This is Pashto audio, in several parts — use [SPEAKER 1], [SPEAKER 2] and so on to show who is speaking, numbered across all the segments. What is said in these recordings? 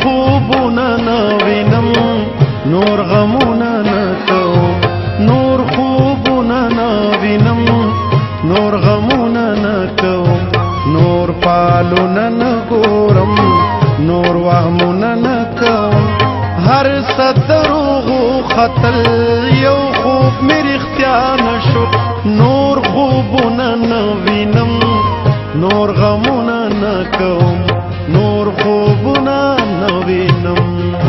[SPEAKER 1] خوبونه نه وینم نور غمونه نه کوم نور خوبونه نه وینم نور غمونه نه کوم نور پالونه نه ګورم نور وهمونه نه کوم هر ستروغو خطل یو خوب مې رښتیا نشو نور خوبونه نه وینم نور غمونه نه کوم نور خوبونه نه وینم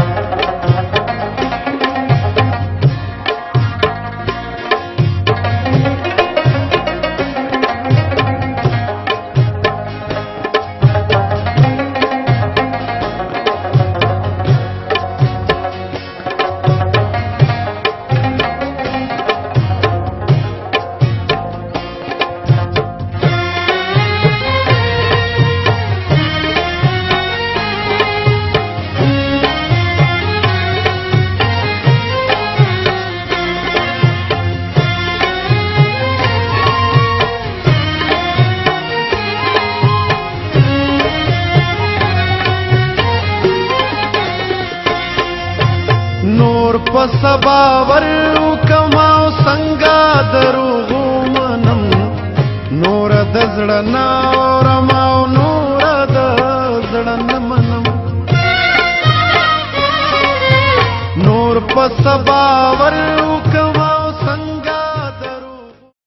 [SPEAKER 1] نور پسبا ورو کماو څنګه دروغو منم نور د زړه نه اورماو نور د زړه نه منم نور پسبا ورو